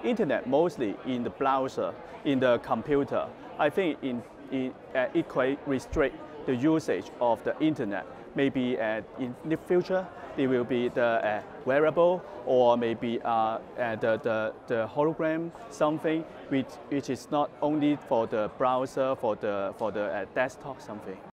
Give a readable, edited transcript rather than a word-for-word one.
internet mostly in the browser, in the computer. I think it quite restrict the usage of the internet. Maybe in the future, it will be the wearable or maybe the hologram, something which is not only for the browser, for the desktop something.